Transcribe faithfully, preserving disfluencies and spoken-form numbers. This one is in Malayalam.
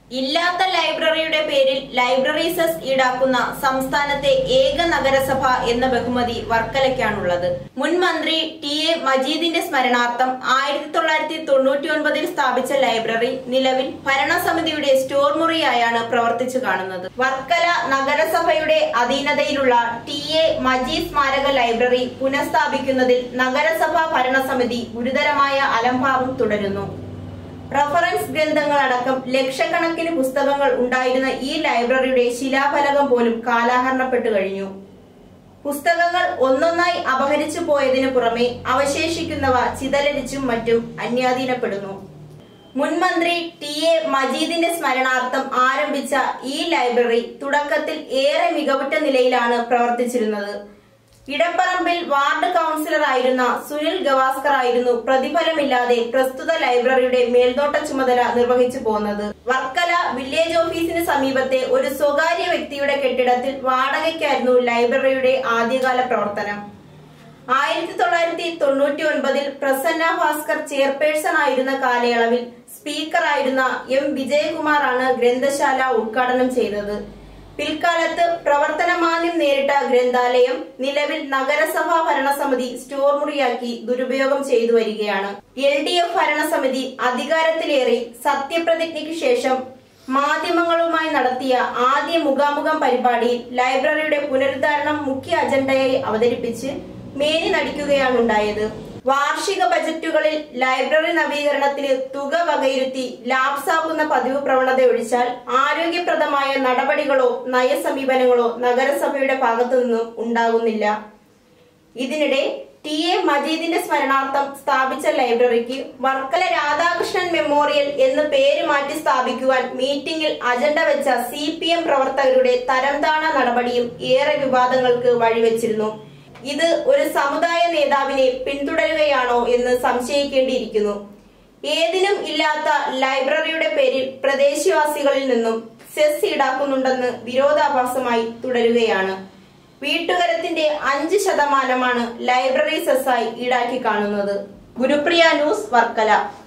ഇല്ലാത്ത ലൈബ്രറിയുടെ പേരിൽ ലൈബ്രറി സെസ് ഈടാക്കുന്ന സംസ്ഥാനത്തെ ഏക നഗരസഭ എന്ന ബഹുമതി വർക്കലയ്ക്കാണുള്ളത്. മുൻ മന്ത്രി ടി എ മജീദിന്റെ സ്മരണാർത്ഥം ആയിരത്തി തൊള്ളായിരത്തി തൊണ്ണൂറ്റി ഒൻപതിൽ സ്ഥാപിച്ച ലൈബ്രറി നിലവിൽ ഭരണസമിതിയുടെ സ്റ്റോർ മുറിയായാണ് പ്രവർത്തിച്ചു കാണുന്നത്. വർക്കല നഗരസഭയുടെ അധീനതയിലുള്ള ടി എ മജീദ് സ്മാരക ലൈബ്രറി പുനഃസ്ഥാപിക്കുന്നതിൽ നഗരസഭാ ഭരണസമിതി ഗുരുതരമായ അലംഭാവം തുടരുന്നു. റഫറൻസ് ഗ്രന്ഥങ്ങളടക്കം ലക്ഷക്കണക്കിന് പുസ്തകങ്ങൾ ഉണ്ടായിരുന്ന ഈ ലൈബ്രറിയുടെ ശിലാഫലകം പോലും കാലഹരണപ്പെട്ടു കഴിഞ്ഞു. പുസ്തകങ്ങൾ ഒന്നൊന്നായി അപഹരിച്ചു പോയതിനു പുറമെ അവശേഷിക്കുന്നവ ചിതലരിച്ചും മറ്റും അന്യാധീനപ്പെടുന്നു. മുൻമന്ത്രി ടി എ മജീദിന്റെ സ്മരണാർത്ഥം ആരംഭിച്ച ഈ ലൈബ്രറി തുടക്കത്തിൽ ഏറെ മികവുറ്റ നിലയിലാണ് പ്രവർത്തിച്ചിരുന്നത്. ഇടപ്പറമ്പിൽ വാർഡ് കൌൺസിലർ ആയിരുന്ന സുനിൽ ഗവാസ്കർ ആയിരുന്നു പ്രതിഫലമില്ലാതെ പ്രസ്തുത ലൈബ്രറിയുടെ മേൽനോട്ട ചുമതല നിർവഹിച്ചു പോന്നത്. വർക്കല വില്ലേജ് ഓഫീസിന് സമീപത്തെ ഒരു സ്വകാര്യ വ്യക്തിയുടെ കെട്ടിടത്തിൽ വാടകയ്ക്കായിരുന്നു ലൈബ്രറിയുടെ ആദ്യകാല പ്രവർത്തനം. ആയിരത്തി തൊള്ളായിരത്തി തൊണ്ണൂറ്റി ഒൻപതിൽ പ്രസന്ന ഭാസ്കർ ചെയർപേഴ്സൺ ആയിരുന്ന കാലയളവിൽ സ്പീക്കറായിരുന്ന എം വിജയകുമാർ ആണ് ഗ്രന്ഥശാല ഉദ്ഘാടനം ചെയ്തത്. പിൽക്കാലത്ത് പ്രവർത്തനമാന്ദ്യം നേരിട്ട ഗ്രന്ഥാലയം നിലവിൽ നഗരസഭാ ഭരണസമിതി സ്റ്റോർ മുറിയാക്കി ദുരുപയോഗം ചെയ്തു വരികയാണ്. എൽ ഡി എഫ് ഭരണസമിതി അധികാരത്തിലേറി സത്യപ്രതിജ്ഞയ്ക്ക് ശേഷം മാധ്യമങ്ങളുമായി നടത്തിയ ആദ്യ മുഖാമുഖം പരിപാടിയിൽ ലൈബ്രറിയുടെ പുനരുദ്ധാരണം മുഖ്യ അജണ്ടയായി അവതരിപ്പിച്ച് മേനി നടിക്കുകയാണുണ്ടായത്. വാർഷിക ബജറ്റുകളിൽ ലൈബ്രറി നവീകരണത്തിന് തുക വകയിരുത്തി ലാപ്സാക്കുന്ന പതിവ് പ്രവണത ഒഴിച്ചാൽ ആരോഗ്യപ്രദമായ നടപടികളോ നയസമീപനങ്ങളോ നഗരസഭയുടെ ഭാഗത്തു നിന്നും ഉണ്ടാകുന്നില്ല. ഇതിനിടെ ടി എ മജീദിന്റെ സ്മരണാർത്ഥം സ്ഥാപിച്ച ലൈബ്രറിക്ക് വർക്കല രാധാകൃഷ്ണൻ മെമ്മോറിയൽ എന്ന് പേര് മാറ്റി സ്ഥാപിക്കുവാൻ മീറ്റിംഗിൽ അജണ്ട വെച്ച സി പി എം പ്രവർത്തകരുടെ തരംതാണ നടപടിയും ഏറെ വിവാദങ്ങൾക്ക് വഴിവെച്ചിരുന്നു. ഇത് ഒരു സമുദായ നേതാവിനെ പിന്തുടരുകയാണോ എന്ന് സംശയിക്കേണ്ടിയിരിക്കുന്നു. ഏതിനും ഇല്ലാത്ത ലൈബ്രറിയുടെ പേരിൽ പ്രദേശവാസികളിൽ നിന്നും സെസ് ഈടാക്കുന്നുണ്ടെന്ന് വിരോധാഭാസമായി തുടരുകയാണ്. വീട്ടുകരത്തിന്റെ അഞ്ച് ശതമാനമാണ് ലൈബ്രറി സെസ്സായി ഈടാക്കി കാണുന്നത്. ഗുരുപ്രിയ ന്യൂസ്, വർക്കല.